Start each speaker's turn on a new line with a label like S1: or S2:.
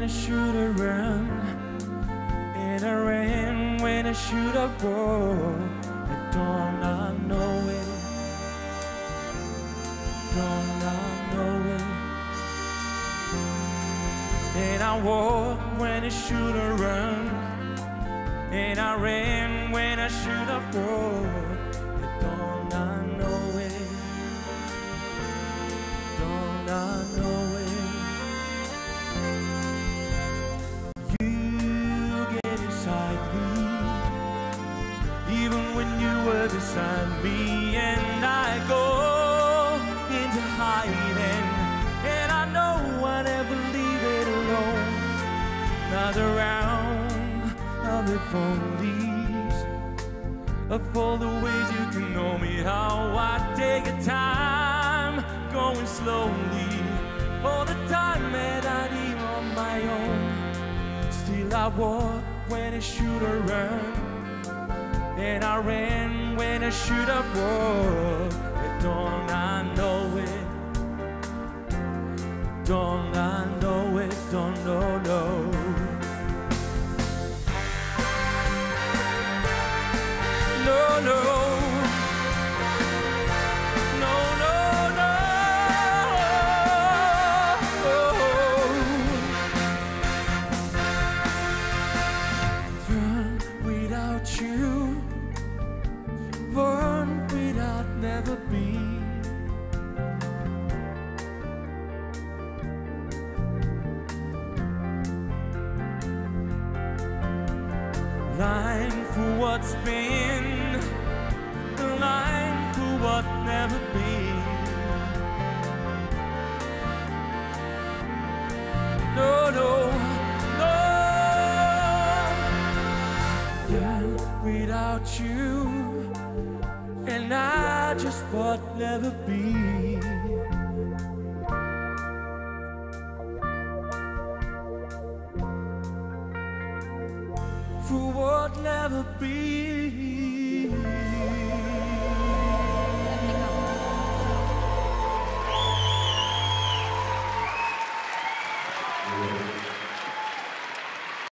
S1: should have run, and I ran when I should have walked. And don't I know it? Don't I know it? And I walked when I should have run, and I ran when I should have walked. And don't I know it? Don't I know it? Beside me, and I go into hiding, and I know I'll never leave it alone. Not around, I'll live for these, of all the ways you can know me. How I take a time, going slowly, all the time that I need on my own. Still I walk when I should have run, and I ran when I should have walked. And don't I know it? Don't I know it? Don't know. No, no. Never be. Line for what's been, the line for what never be. No, no, no. Done without you, and I just would never be. For what never be.